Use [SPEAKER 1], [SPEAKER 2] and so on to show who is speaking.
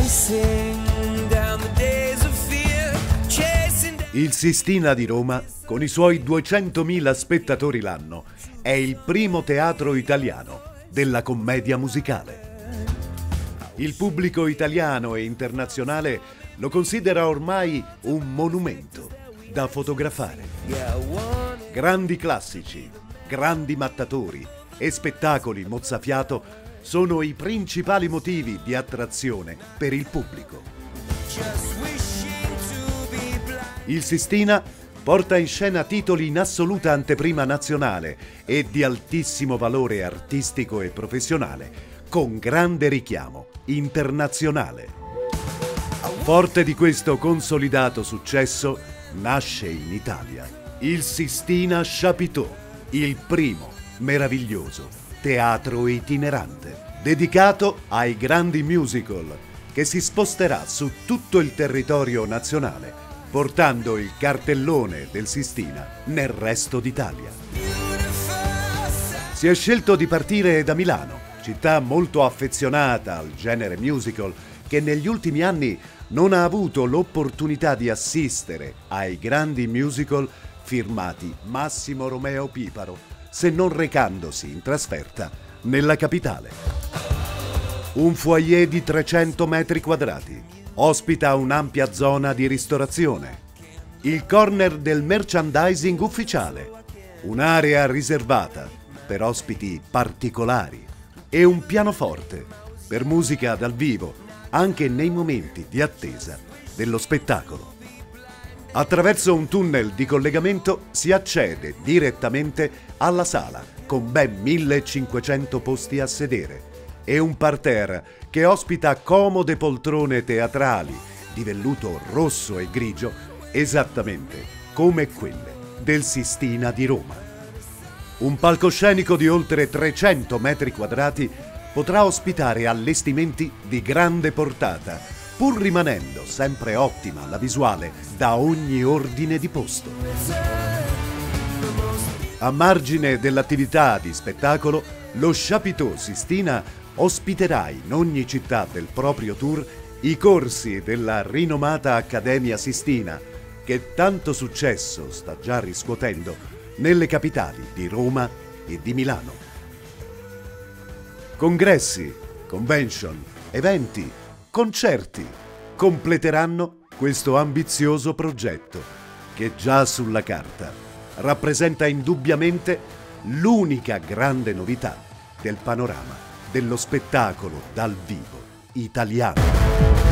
[SPEAKER 1] Il Sistina di Roma, con i suoi 200.000 spettatori l'anno, è il primo teatro italiano della commedia musicale. Il pubblico italiano e internazionale lo considera ormai un monumento da fotografare. Grandi classici, grandi mattatori e spettacoli mozzafiato sono i principali motivi di attrazione per il pubblico. Il Sistina porta in scena titoli in assoluta anteprima nazionale e di altissimo valore artistico e professionale, con grande richiamo internazionale. Forte di questo consolidato successo, nasce in Italia il Sistina Chapiteau, il primo meraviglioso teatro itinerante, dedicato ai grandi musical, che si sposterà su tutto il territorio nazionale, portando il cartellone del Sistina nel resto d'Italia. Si è scelto di partire da Milano, città molto affezionata al genere musical, che negli ultimi anni non ha avuto l'opportunità di assistere ai grandi musical firmati Massimo Romeo Piparo, se non recandosi in trasferta nella capitale. Un foyer di 300 metri quadrati ospita un'ampia zona di ristorazione, il corner del merchandising ufficiale, un'area riservata per ospiti particolari e un pianoforte per musica dal vivo anche nei momenti di attesa dello spettacolo. Attraverso un tunnel di collegamento si accede direttamente alla sala con ben 1500 posti a sedere e un parterre che ospita comode poltrone teatrali di velluto rosso e grigio, esattamente come quelle del Sistina di Roma. Un palcoscenico di oltre 300 metri quadrati potrà ospitare allestimenti di grande portata, pur rimanendo sempre ottima la visuale da ogni ordine di posto. A margine dell'attività di spettacolo, lo Chapiteau Sistina ospiterà in ogni città del proprio tour i corsi della rinomata Accademia Sistina, che tanto successo sta già riscuotendo nelle capitali di Roma e di Milano. Congressi, convention, eventi, concerti completeranno questo ambizioso progetto che già sulla carta rappresenta indubbiamente l'unica grande novità del panorama dello spettacolo dal vivo italiano.